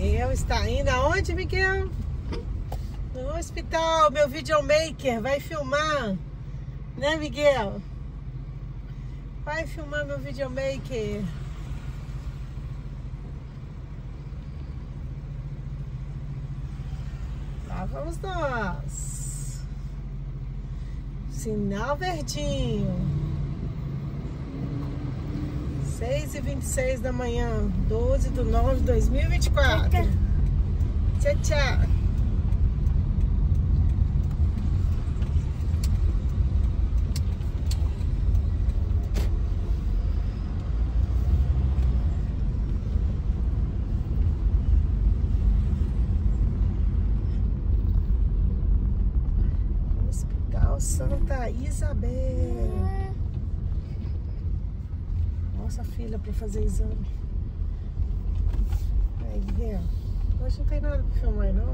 Miguel está indo aonde, Miguel? No hospital, meu videomaker vai filmar, né, Miguel? Vai filmar meu videomaker. Lá vamos nós. Sinal verdinho. 6h26 da manhã, 12/9/2024. Tchau, tchau. Hospital Santa Isabel. Nossa filha para fazer exame. Aí, Miguel. Hoje não tem nada para filmar, não.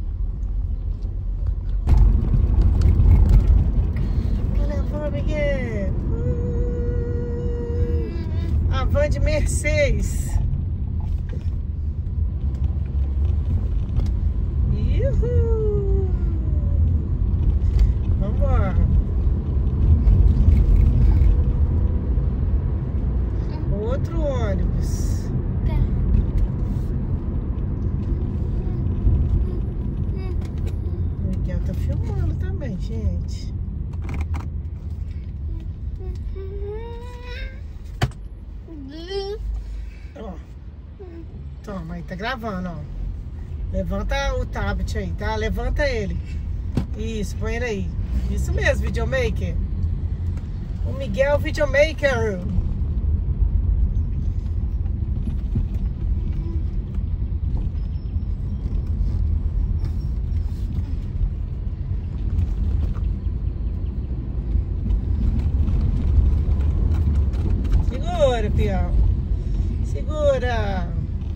Olha a van, Miguel. A van de Mercedes. Uhul. Vamos lá. Outro ônibus. O Miguel tá filmando também, gente. Ó. Toma, aí tá gravando, ó. Levanta o tablet aí, tá? Levanta ele. Isso, põe ele aí. Isso mesmo, videomaker. O Miguel videomaker. Segura, pião. Segura.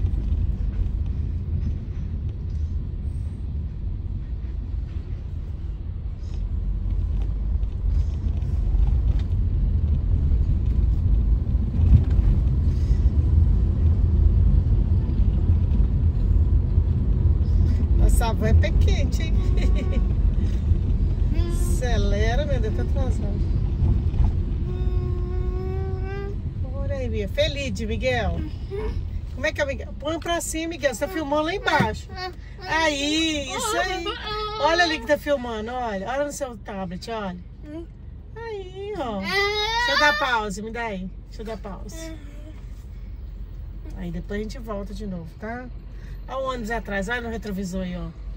Nossa van é pé quente, hein? Acelera, meu Deus, tá atrasado. Feliz, Miguel. Como é que é, Miguel? Põe pra cima, Miguel. Você tá filmando lá embaixo. Aí, isso aí. Olha ali que tá filmando, olha. Olha no seu tablet, olha. Aí, ó. Deixa eu dar pause, me dá aí. Deixa eu dar pause. Aí depois a gente volta de novo, tá? Olha o ônibus atrás, olha no retrovisor aí, ó.